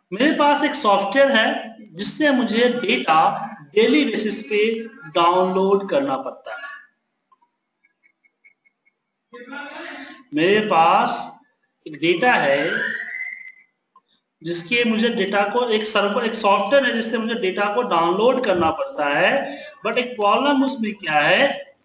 मेरे पास एक सॉफ्टवेयर है जिससे मुझे डेटा डेली बेसिस पे डाउनलोड करना पड़ता है। मेरे पास एक डेटा है जिसके मुझे डेटा को एक सर्वर, एक सॉफ्टवेयर है जिससे मुझे डेटा को डाउनलोड करना पड़ता है। बट एक प्रॉब्लम उसमें क्या है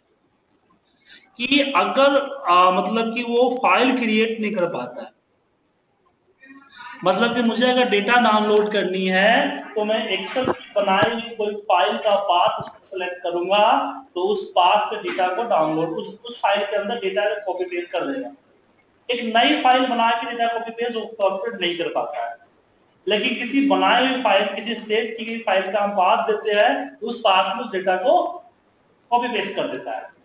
कि अगर मतलब कि वो फाइल क्रिएट नहीं कर पाता है। मतलब कि मुझे अगर डेटा डाउनलोड करनी है तो मैं एक्सेल की बनाई हुई कोई फाइल का पाथ सेलेक्ट करूंगा तो उस पाथ पे डेटा को डाउनलोड, उस फाइल के अंदर डेटा को कॉपी पेस्ट कर देगा। एक नई फाइल बना के डेटा कॉपी पेस्ट कॉपी नहीं कर पाता है। लेकिन किसी बनाई हुई फाइल, किसी सेव की गई फाइल का हम पाथ देते हैं, उस पाथ में उस डेटा को कॉपी पेस्ट कर देता है।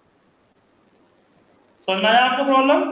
समझ में आया आपको प्रॉब्लम?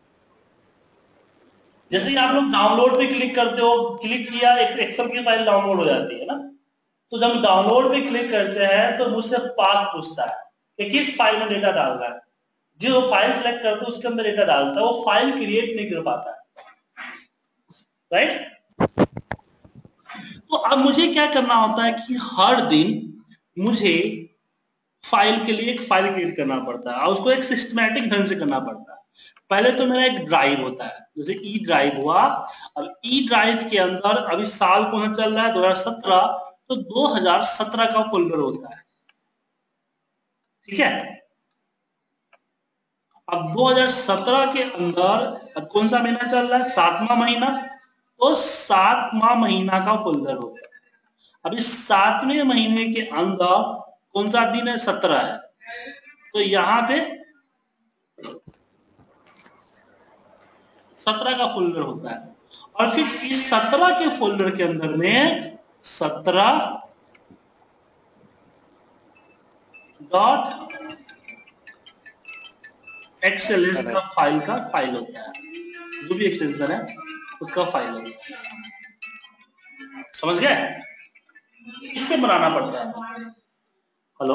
जैसे ही आप लोग डाउनलोड पे क्लिक करते हो, क्लिक किया, एक्सेल की फाइल डाउनलोड हो जाती है ना, तो जब डाउनलोड पे क्लिक करते हैं तो मुझसे पाथ पूछता है कि किस फाइल में डेटा डालना है। जो फाइल सेलेक्ट करते हो उसके अंदर डेटा डालता है, वो फाइल क्रिएट नहीं कर पाता है, राइट? तो अब मुझे क्या करना होता है कि हर दिन मुझे फाइल के लिए एक फाइल क्रिएट करना पड़ता है और उसको एक सिस्टमैटिक ढंग से करना पड़ता है। पहले तो मेरा एक ड्राइव होता है, जैसे ई ड्राइव हुआ। अब ई ड्राइव के अंदर अभी साल कौन चल रहा है, 2017, तो 2017 का फोल्डर होता है, ठीक है। अब 2017 के अंदर अब कौन सा महीना चल रहा है, 7वां महीना, तो 7वां महीना का फोल्डर होता है। अब इस 7वें महीने के अंदर कौन सा दिन है, 17 है, तो यहाँ पे 17 का फोल्डर होता है। और फिर इस 17 के फोल्डर के अंदर में 17 डॉट एक्सएलएस का फाइल होता है, जो भी एक्सटेंशन है उसका फाइल होता है। समझ गए? इससे बनाना पड़ता है। हेलो,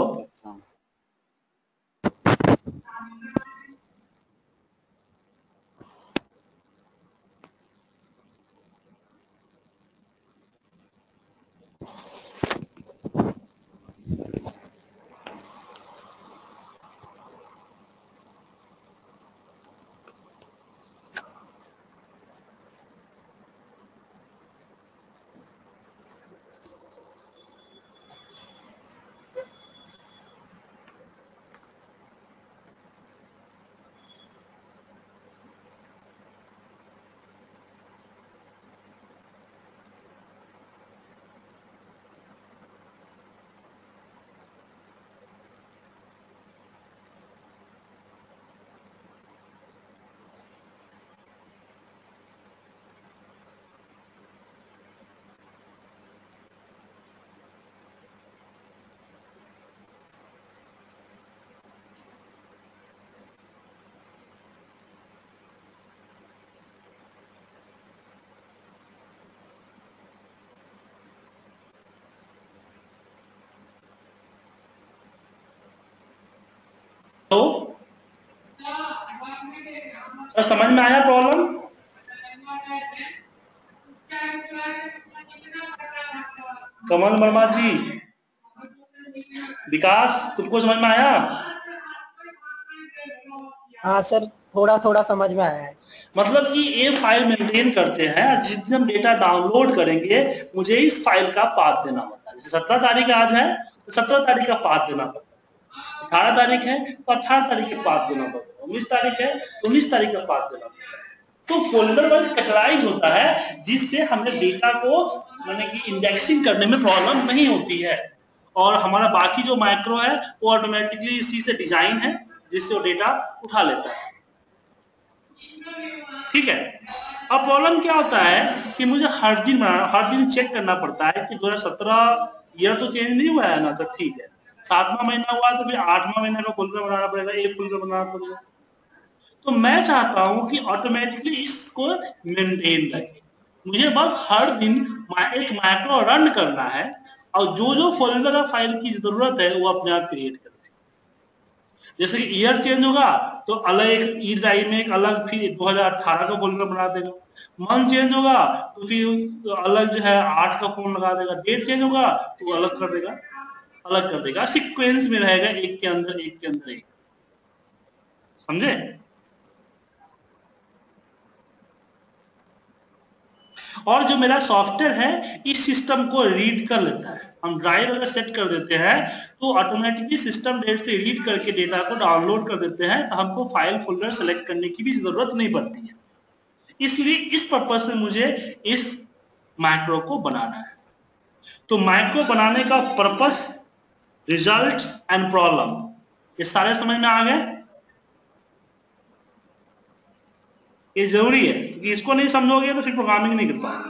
तो सर समझ में आया प्रॉब्लम? कमल वर्मा जी, विकास, तुमको समझ में आया? हाँ सर, थोड़ा थोड़ा समझ में आया है। मतलब कि ये फाइल मेंटेन करते हैं, जिस दिन हम डेटा डाउनलोड करेंगे मुझे इस फाइल का पाथ देना होता है। 17 तारीख आज है तो 17 तारीख का पाथ देना पड़ता है, 18 तारीख है तो 18 तारीख का पाथ देना पड़ता है, 19 तारीख है तो 19 तारीख का पाथ देना पड़ता है। तो फोल्डर वाइज कैटेगराइज होता है, जिससे हमें डेटा को माने कि इंडेक्सिंग करने में प्रॉब्लम नहीं होती है। और हमारा बाकी जो माइक्रो है वो ऑटोमेटिकली इसी से डिजाइन है, जिससे वो डेटा उठा लेता है, ठीक है। अब प्रॉब्लम क्या होता है कि मुझे हर दिन चेक करना पड़ता है कि 2017 ईयर तो चेंज नहीं हुआ है ना, तो ठीक है। 7वां महीना हुआ तो फिर 8वां महीना का फोल्डर बनाना पड़ेगा, एक फोल्डर बनाना पड़ेगा। तो मैं चाहता हूं कि ऑटोमेटिकली इसको मेंटेन रखे। मुझे बस हर दिन एक मैक्रो रन करना है और जो जो फोल्डर या फाइल की जरूरत है वो अपने आप क्रिएट कर दे। जैसे कि ईयर चेंज होगा तो अलग एक ई ड्राइव में एक अलग फिर 2018 का फोल्डर बना देगा, मंथ चेंज होगा तो फिर अलग जो है 8 का फोन लगा देगा, डेट चेंज होगा तो अलग कर देगा, अलग कर देगा, सीक्वेंस में रहेगा एक के अंदर एक के अंदर एक। समझे? और जो मेरा सॉफ्टवेयर है इस सिस्टम को रीड कर लेता है। हम ड्राइव अगर सेट कर देते हैं तो ऑटोमेटिकली सिस्टम डेट से रीड करके डेटा को डाउनलोड कर देते हैं, तो हमको फाइल फोल्डर सेलेक्ट करने की भी जरूरत नहीं पड़ती है। इसलिए इस पर्पज से मुझे इस मैक्रो को बनाना है। तो मैक्रो बनाने का पर्पस, रिजल्ट्स एंड प्रॉब्लम, ये सारे समझ में आ गए? ये जरूरी है क्योंकि इसको नहीं समझोगे तो फिर प्रोग्रामिंग नहीं कर पाओगे।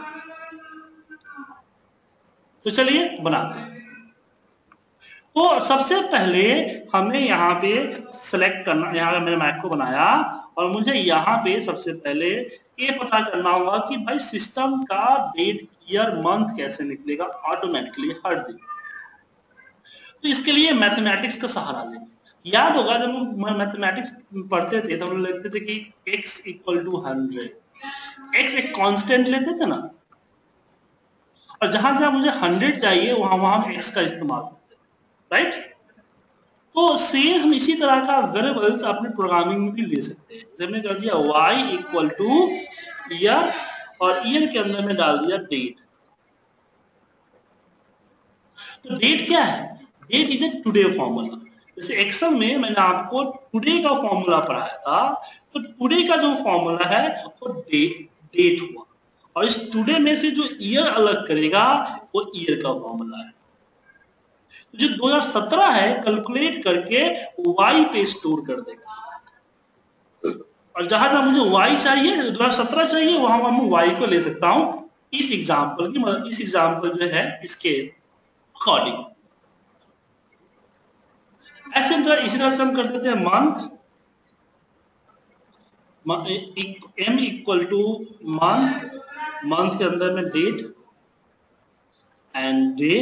तो चलिए बनाते हैं। तो सबसे पहले हमें यहाँ पे सेलेक्ट करना, यहाँ मैंने मैक्रो बनाया और मुझे यहाँ पे सबसे पहले ये पता करना होगा कि भाई सिस्टम का डेट ईयर मंथ कैसे निकलेगा ऑटोमेटिकली हर दिन। तो इसके लिए मैथमेटिक्स का सहारा लेंगे। याद होगा जब हम मैथमेटिक्स पढ़ते थे तो हम लिखते थे कि x इक्वल टू 100, x एक कांस्टेंट लेते थे ना, और जहां जहां मुझे 100 चाहिए वहां वहां हम x का इस्तेमाल करते थे, राइट? तो सेम हम इसी तरह का वेरिएबल्स अपने प्रोग्रामिंग में भी ले सकते हैं। हमने कर दिया y इक्वल टू ईयर और ईयर के अंदर में डाल दिया डेट। तो डेट क्या है? Date is a today formula. जैसे एक्सेल में मैंने आपको टुडे का फॉर्मूला पढ़ाया था, तो टुडे का जो फॉर्मूला है वो डेट हुआ, और इस टुडे में से जो ईयर अलग करेगा वो ईयर का फॉर्मूला है। जो 2017 है कैलकुलेट करके y पे स्टोर कर देगा, और जहां जहां मुझे y चाहिए, 2017 चाहिए, वहां मैं y को ले सकता हूं इस एग्जांपल की मदद, इस एग्जांपल जो है इसके अकॉर्डिंग। ऐसे इसी तरह से हम कर देते हैं month, m equal to month, month के अंदर में date and day,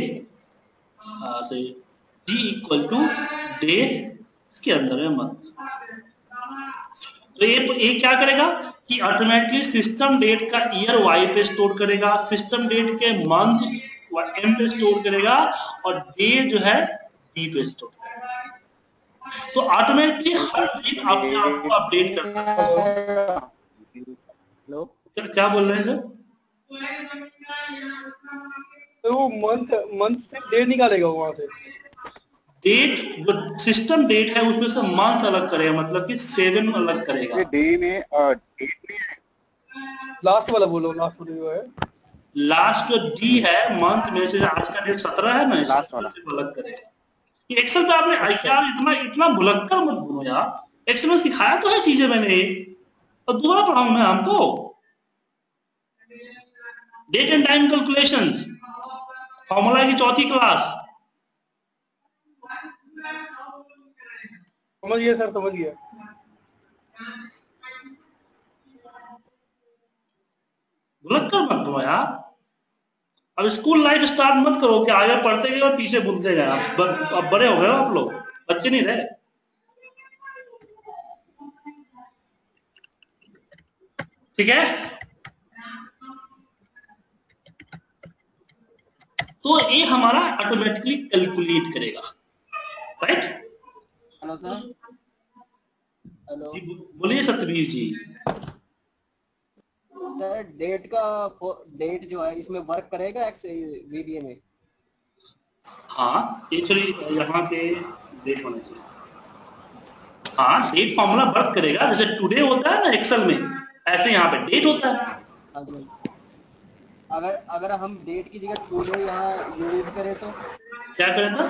d equal to day इसके अंदर में मंथ। तो ये क्या करेगा कि ऑटोमेटिकली सिस्टम डेट का ईयर y पे स्टोर करेगा, सिस्टम डेट के मंथ m पे स्टोर करेगा, और डे जो है d पे स्टोर करेगा। तो ऑटोमेटिकली हर दिन अपने आप को अपडेट करता है। हेलो, क्या बोल रहे हैं? तो वो मंथ से डे निकालेगा वहां से। डेट जो सिस्टम डेट है उसमें से मंथ अलग करेगा, मतलब कि 7 अलग करेगा। ये डे में डेट में लास्ट वाला बोलो, लास्ट वाला जो है लास्ट जो डी है मंथ में से आज का डेट 17 है ना, लास्ट वाला से अलग करेगा। ये एक्सेल पे आपने यार इतना भुलक्कड़ मत बनो यार, एक्सेल में सिखाया तो है चीजें मैंने, और दोबारा पढ़ाऊं मैं हमको? Date and time calculations formula की चौथी क्लास। समझिए सर, समझिए। भुलक्कड़ मत बनो यार। अब स्कूल लाइफ स्टार्ट मत करो कि आगे पढ़ते गए और पीछे भूलते गए। अब बड़े हो गए हो आप लोग, बच्चे नहीं रहे। ठीक है? तो ये हमारा ऑटोमेटिकली कैलकुलेट करेगा, राइट? Hello sir. हेलो बोलिए सतबीर जी। सर, डेट जो है इसमें वर्क करेगा एक्स वीबीए में? हाँ, एक्चुअली यहाँ पे डेट होना चाहिए। हाँ, डेट फॉर्मूला वर्क करेगा, जैसे टुडे होता है ना एक्सेल में, ऐसे यहाँ पे डेट होता है। हाँ जी। अगर हम डेट की जगह टुडे यहाँ यूज करें तो? क्या करेगा?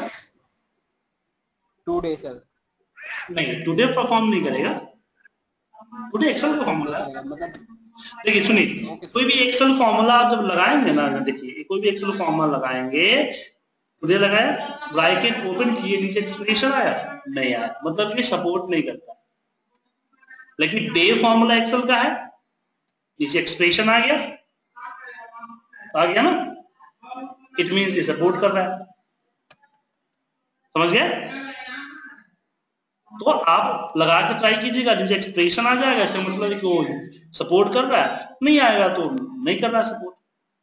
Today sir. नहीं, टुडे परफॉर्म नहीं करेगा, टुडे एक्सेल का फॉर्मूला है। मतलब देखिए सुनिए, कोई भी एक्सेल फॉर्मूला आप जब लगाएंगे ना, देखिए कोई भी एक्सेल फॉर्मूला लगाएंगे, टुडे लगाया, ब्रैकेट ओपन किए, नीचे एक्सप्रेशन आया, नहीं आया, मतलब ये सपोर्ट नहीं करता। लेकिन डे फॉर्मूला एक्सेल का है, नीचे एक्सप्रेशन आ गया ना, इट मींस ये सपोर्ट कर रहा है। समझ गया? तो आप लगा के ट्राई कीजिएगा, नीचे एक्सप्रेशन आ जाएगा, इसका मतलब है कि वो सपोर्ट कर रहा है, नहीं आएगा तो नहीं कर रहा है सपोर्ट।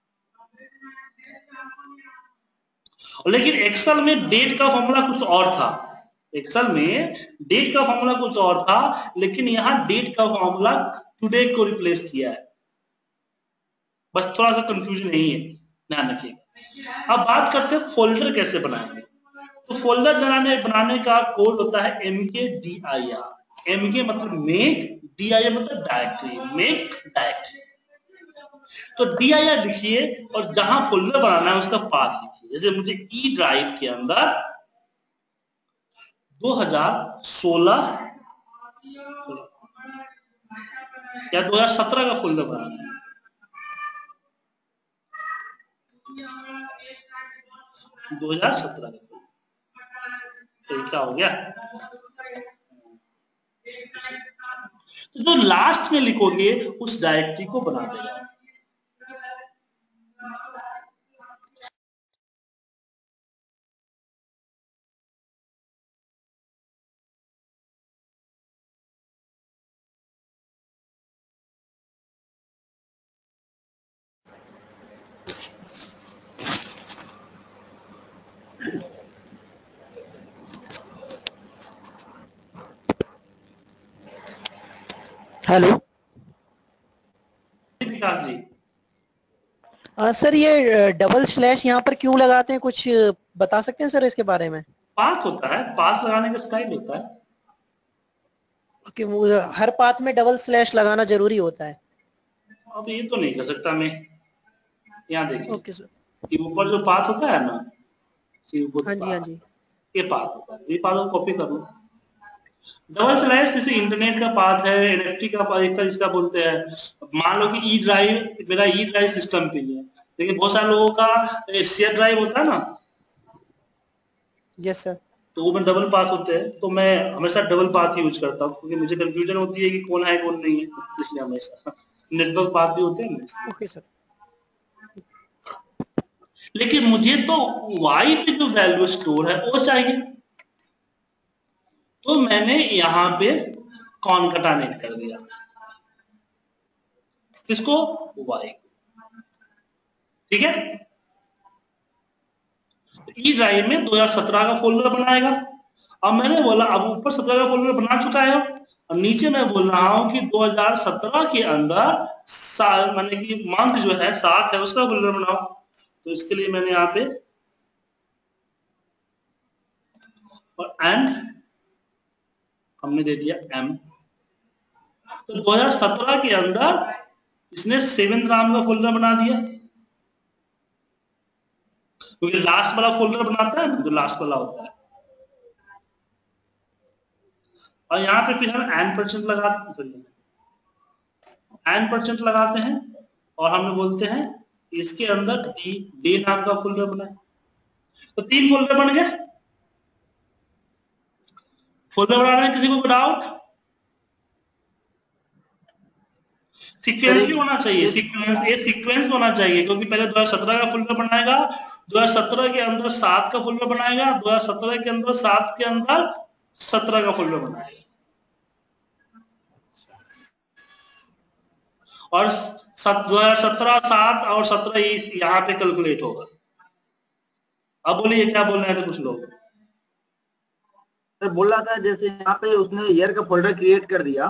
लेकिन एक्सेल में डेट का फॉर्मूला कुछ और था, एक्सेल में डेट का फॉर्मूला कुछ और था, लेकिन यहां डेट का फॉर्मूला टुडे को रिप्लेस किया है, बस थोड़ा सा कंफ्यूजन नहीं है, ध्यान रखिएगा। अब बात करते हैं फोल्डर कैसे बनाएंगे। तो फोल्डर बनाने का कोड होता है MKDIR। MK मतलब मेक, DIR मतलब डायरेक्टरी, मेक डायरेक्टरी। तो DIR लिखिए और जहां फोल्डर बनाना है उसका पाथ लिखिए। जैसे मुझे ई ड्राइव के अंदर 2016 या 2017 का फोल्डर बनाना है, तो 2017 का, तो क्या हो गया, तो जो लास्ट में लिखोगे उस डायरेक्टरी को बना देगा। हेलो विकास जी, सर, ये डबल स्लैश यहाँ पर क्यों लगाते हैं, कुछ बता सकते हैं सर इसके बारे में? पाथ होता है, पाथ लगाने का स्टाइल होता है। कि हर पाथ में डबल स्लैश लगाना जरूरी होता है? अब ये तो नहीं कर सकता मैं, यहाँ देखिए, ओके सर। ये ऊपर जो पाथ होता है ना, ये ऊपर हाँ जी, हाँ जी। ये पाथ होता है, ये पाथ को कॉपी कर लो। डबल स्लैश जैसे इंटरनेट का पाथ है, इलेक्ट्रिक का पाथ, एक का जिसका बोलते हैं, मान लो कि ई ड्राइव, मेरा ई ड्राइव सिस्टम पे ही है, लेकिन बहुत सारे लोगों का शेयर ड्राइव होता है ना, यस सर। तो वो में डबल पाथ होते हैं, तो मैं हमेशा डबल पाथ यूज करता हूँ, क्योंकि मुझे कंफ्यूजन होती है कि कौन है कौन नहीं है, इसलिए हमेशा नेटवर्क पाथ भी होते हैं ना। Okay sir. लेकिन मुझे तो वाई पे जो वैल्यू स्टोर है वो चाहिए, तो मैंने यहां पे कॉनकैटिनेट कर दिया, किसको, वाई, ठीक है। ई ड्राइव में 2017 का फोल्डर बनाएगा। अब मैंने बोला, अब ऊपर 17 का फोल्डर बना चुका है, अब नीचे मैं बोल रहा हूं कि 2017 के अंदर माने कि मंथ जो है 7 है उसका फोल्डर बनाओ। तो इसके लिए मैंने यहाँ पे और एंड हमने दे दिया एम। तो 2017 के अंदर इसने 7 नाम का फोल्डर बना दिया, क्योंकि लास्ट वाला फोल्डर बनाता है ना, जो लास्ट वाला होता है। और यहाँ पे फिर हम एन% लगाते हैं और हम बोलते हैं इसके अंदर डे नाम का फोल्डर बनाए। तो 3 फोल्डर बन गए। फोल्डर बनाने में किसी को डाउट? सीक्वेंस भी होना चाहिए, सीक्वेंस होना चाहिए, क्योंकि पहले 2017 का फोल्डर बनाएगा, 2017 के अंदर 7 का फोल्डर बनाएगा, 2017 के अंदर 7 के अंदर 17 का फोल्डर बनाएगा, और 2017 7 और 17 यहाँ पे कैलकुलेट होगा। अब बोलिए क्या बोल रहे थे कुछ लोग? सर बोल रहा था जैसे यहाँ पे उसने ईयर का फोल्डर क्रिएट कर दिया,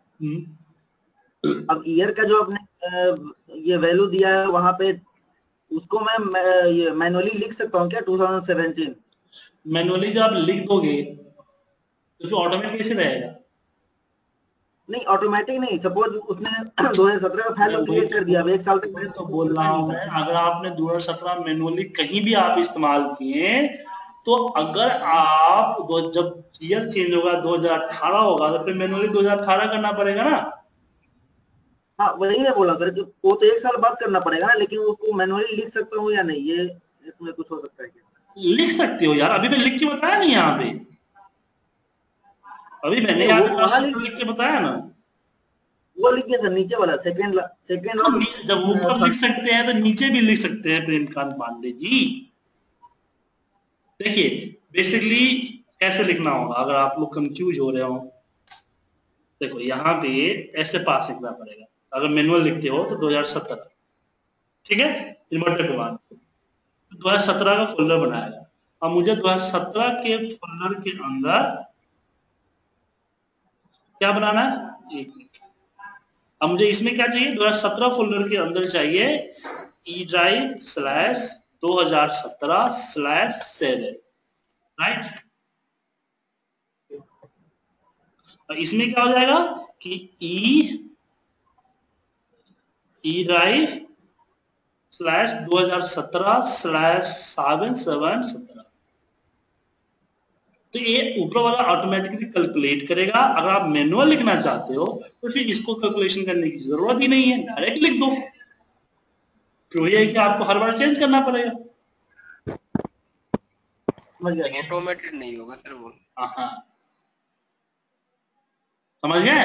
अब ईयर का जो आपने ये वैल्यू दिया है वहां पे, उसको मैं ये मैनुअली लिख सकता हूँ क्या 2017? मैनुअली जब आप लिख दोगे तो फिर ऑटोमेटिक कैसे रहेगा? नहीं ऑटोमेटिक नहीं, सपोज उसने 2017 का फाइल क्रिएट कर दिया, अब 1 साल तक मैं तो बोल रहा हूँ मैं, अगर आपने 2017 मैनुअली कहीं भी आप इस्तेमाल किए, तो अगर आप जब ईयर चेंज होगा 2018 होगा तो फिर मैनुअली 2018 करना पड़ेगा ना। हाँ वही मैं बोला सर कि वो तो 1 साल बाद करना पड़ेगा ना, लेकिन उसको मैनुअली लिख सकता हूँ या नहीं, ये इसमें कुछ हो सकता है क्या? लिख सकते हो यार, अभी मैं लिख के बताया नहीं यहाँ पे, अभी मैंने यहाँ पे लिख के बताया ना। वो लिखिए सर, नीचे वाला सेकंड जब ऊपर लिख सकते हैं तो नीचे भी लिख सकते हैं प्रेमकांत पांडे जी। देखिए बेसिकली कैसे लिखना होगा अगर आप लोग कंफ्यूज हो रहे हो? देखो यहाँ पे ऐसे पास लिखना पड़ेगा, अगर मैनुअल लिखते हो तो 2017, ठीक है, इन्वर्टर के बाद 2017 का फोल्डर बनाएगा। अब मुझे 2017 के फोल्डर के अंदर क्या बनाना है, एक मिनट। अब मुझे इसमें क्या चाहिए, 2017 फोल्डर के अंदर चाहिए E drive slash 2017 slash 7, right. इसमें क्या हो जाएगा कि ई ड्राइव स्लैश 2017 स्लैश 7 तो ये ऊपर वाला ऑटोमेटिकली कैलकुलेट करेगा। अगर आप मैनुअल लिखना चाहते हो तो फिर इसको कैलकुलेशन करने की जरूरत ही नहीं है, डायरेक्ट लिख दो। तो ये है कि आपको हर बार चेंज करना पड़ेगा। ऑटोमेटेड नहीं होगा सर वो। हाँ, समझ गए?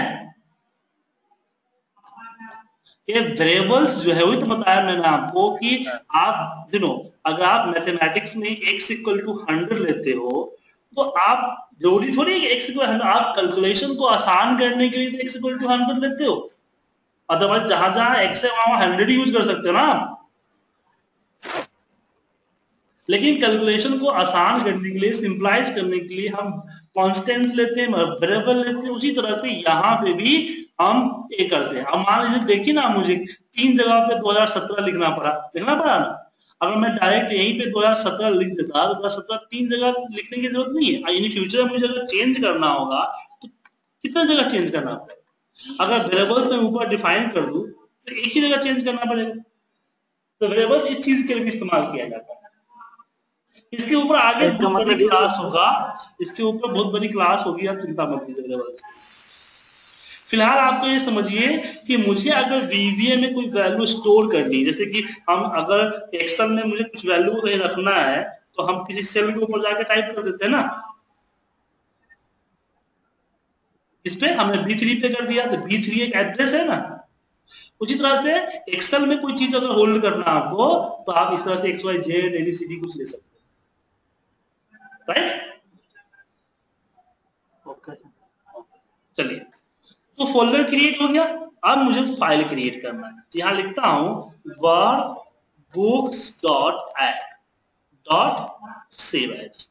ये वेरिएबल्स जो है वही तो बताया मैंने आपको कि आप अगर आप मैथमेटिक्स में x इक्वल टू 100 लेते हो तो आप जरूरी थोड़ी है कि x इक्वल 100, आप कैलकुलेशन को आसान करने के लिए x इक्वल टू 100 लेते हो। अदरवाइज जहां जहां x है वहां 100 यूज कर सकते हो ना। लेकिन कैलकुलेशन को आसान करने के लिए, सिंपलाइज करने के लिए हम कॉन्स्टेंट्स लेते हैं, वेरिएबल लेते हैं। उसी तरह से यहाँ पे भी हम ये करते हैं। अब मान लीजिए देखिए ना, मुझे 3 जगह पे 2017 लिखना पड़ा ना। अगर मैं डायरेक्ट यहीं पे 2017 लिख देता तो 2017 3 जगह लिखने की जरूरत नहीं है। इन फ्यूचर मुझे अगर चेंज करना होगा तो कितना जगह चेंज करना पड़ेगा? अगर वेरिएबल्स में ऊपर डिफाइन कर दूं तो एक ही जगह चेंज करना पड़ेगा। तो वेरिएबल्स इस चीज के लिए भी इस्तेमाल किया जाता है। इसके ऊपर आगे इसका बहुत बड़ी मतलब ये क्लास होगा, इसके ऊपर बहुत बड़ी क्लास होगी, आप चिंता मत कीजिए। फिलहाल आपको ये समझिए कि मुझे अगर वीवीए में कोई वैल्यू स्टोर करनी है, जैसे कि हम अगर एक्सेल में मुझे कुछ वैल्यू रखना है तो हम किसी सेल के ऊपर जाके टाइप कर देते हैं ना। इस पे हमने B3 पे कर दिया तो B3 एक एड्रेस है ना। उसी तरह से एक्सेल में कोई चीज अगर होल्ड करना आपको तो आप इस तरह से XYZ ABCD कुछ ले सकते हैं, राइट। ओके। चलिए, तो फोल्डर क्रिएट हो गया। अब मुझे फाइल क्रिएट करना है। यहां लिखता हूं word books dot add dot save as,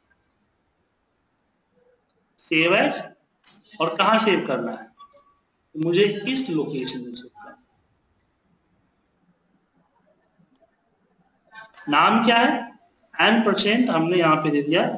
save as. और कहां सेव करना है, तो मुझे इस लोकेशन में सेव करना है। नाम क्या है, N% हमने यहां पे दे दिया।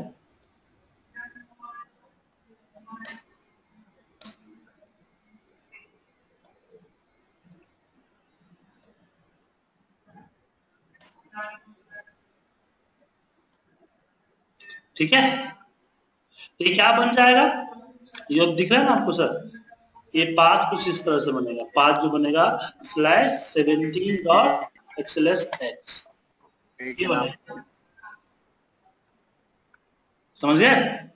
ठीक है, तो ये क्या बन जाएगा, ये अब दिख रहा है ना आपको सर। ये पाथ कुछ इस तरह से बनेगा, पाथ जो बनेगा /17.xlsx, ये बनेगा। समझ गए?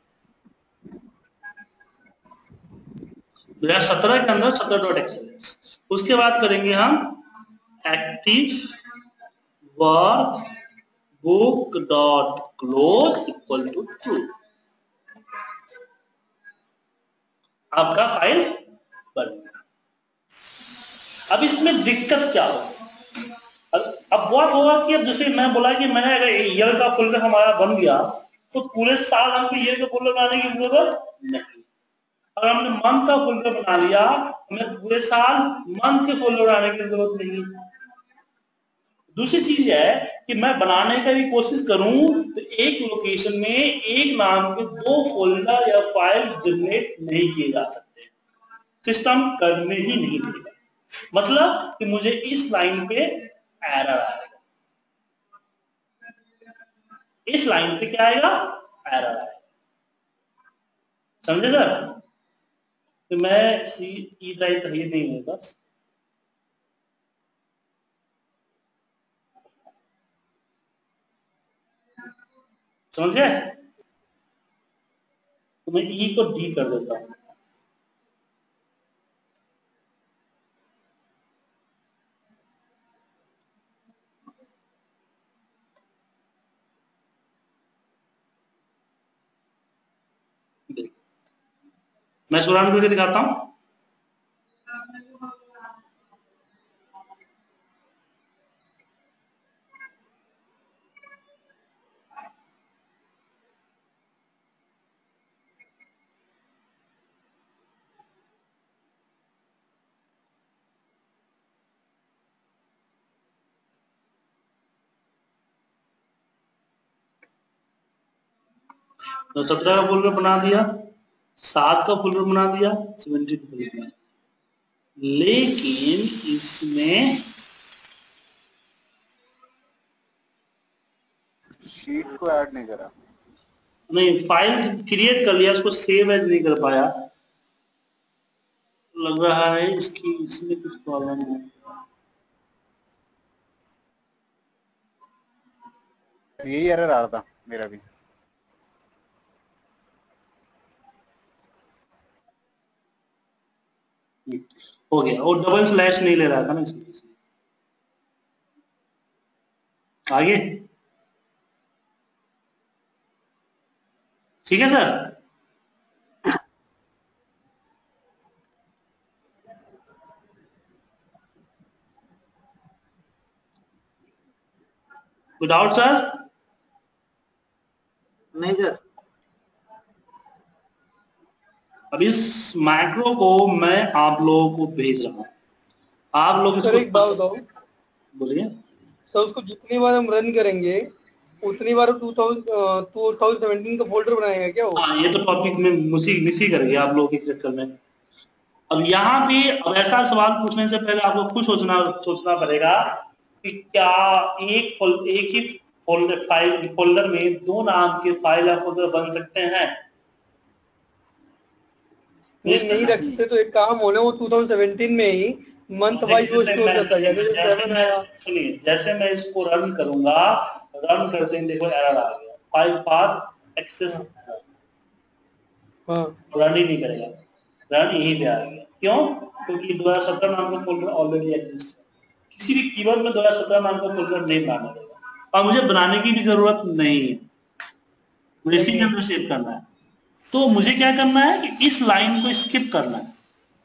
2017 के अंदर 17.xlsx। उसके बाद करेंगे हम active work book dot close equal to true. आपका फाइल बन गया। अब इसमें दिक्कत क्या हो, अब what होगा कि अब जैसे मैं बोला कि मैंने अगर ईयर का फोल्डर हमारा बन गया तो पूरे साल हमको ईयर का फोल्डर बनाने की जरूरत नहीं। अगर हमने मंथ का फोल्डर बना लिया, हमें पूरे साल मंथ के फोल्डर बनाने की जरूरत नहीं। दूसरी चीज है कि मैं बनाने का भी कोशिश करूं तो एक लोकेशन में एक नाम के 2 फोल्डर या फाइल जनरेट नहीं किए जा सकते, सिस्टम करने ही नहीं देगा। मतलब कि मुझे इस लाइन पे एरर आएगा, इस लाइन पे क्या आएगा, एरर आएगा। समझे सर? तो मैं सी ई ड्राइव ये नहीं है बस। समझ गए? तो मैं ई को डी कर देता हूं। मैं इसको रन करके दिखाता हूं। तो 17 का फोल्डर बना दिया, 7 का फोल्डर बना दिया, 17 का फोल्डर बना दिया। लेकिन इसमें शीट को ऐड नहीं करा। नहीं, फाइल क्रिएट कर लिया, उसको सेव एज नहीं कर पाया। लग रहा है इसकी इसमें कुछ प्रॉब्लम है। यही एरर आ रहा था मेरा भी। हो गया, और डबल स्लैश नहीं ले रहा था ना इसमें। आगे ठीक है सर। कोई डाउट सर? नहीं सर। अब इस मैक्रो को मैं आप लोगों को भेज रहा हूं, आप लोग सर एक बात बताओ, बोलिए। तो उसको जितनी बार हम रन करेंगे उतनी बार 2017 का फोल्डर बनाएगा क्या वो? हाँ, ये तो टॉपिक में मिसी करेंगे आप लोगों के चक्कर में। अब यहाँ पे अब ऐसा सवाल पूछने से पहले आपको खुद सोचना पड़ेगा कि क्या एक ही फोल्डर में दो नाम के फाइल या फोल्डर बन सकते हैं? नहीं रख सकते, तो एक काम होना वो 2017 में ही मंथ वाइज वो स्टोर करता है। जैसे 7 आया, सुनिए, जैसे मैं इसको रन करूंगा, रन करते ही देखो एरर आ गया, फाइल पाथ एक्सेस, हाँ रन ही नहीं करेगा, रन यहीं पे आ गया। क्यों? क्योंकि 2017 नाम का फोल्डर ऑलरेडी एग्जिस्ट है। किसी भी कीवर्ड में 2017 नाम का फोल्डर नहीं बनाना पड़ेगा, और मुझे बनाने की भी जरूरत नहीं है, मुझे इसी के अंदर सेव करना है। तो मुझे क्या करना है कि इस लाइन को स्किप करना है।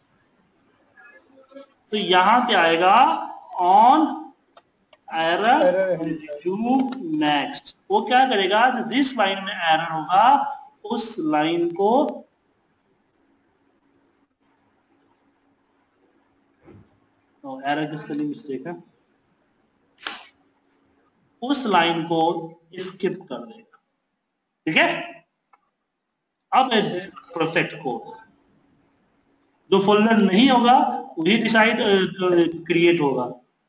तो यहां पे आएगा ऑन एरर रिव्यू नेक्स्ट। वो क्या करेगा, जिस लाइन में एरर होगा उस लाइन को एरर की स्पेलिंग मिस्टेक है, उस लाइन को स्किप कर देगा। ठीक है, अब परफेक्ट कोड। जो फोल्डर नहीं होगा वही डिसाइड क्रिएट होगा।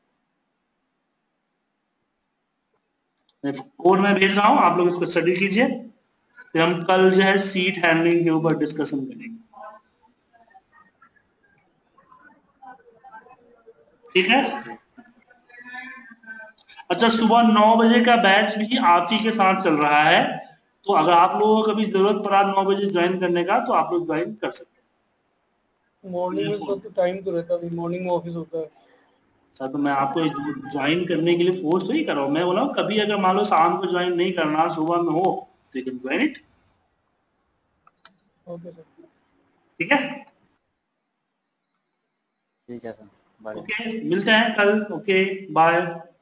कोड मैं भेज रहा हूं, आप लोग इसको स्टडी कीजिए, फिर हम कल जो है सीट हैंडलिंग के ऊपर डिस्कशन करेंगे। ठीक है। अच्छा, सुबह 9 बजे का बैच भी आप ही के साथ चल रहा है, तो अगर आप लोगों को कभी जरूरत पड़ा 9 बजे ज्वाइन करने का तो आप लोग ज्वाइन कर सकते हैं। मॉर्निंग में तो टाइम तो रहता है, मॉर्निंग में ऑफिस होता है। सर, तो मैं आपको ज्वाइन करने के लिए फोर्स तो ही कर रहा हूँ, मैं बोला हूँ कभी अगर मान लो शाम को ज्वाइन नहीं करना, सुबह में हो तो you can join it. Okay sir, ठीक है, ठीक है सर, बाय। ओके, मिलते हैं कल। Okay, bye.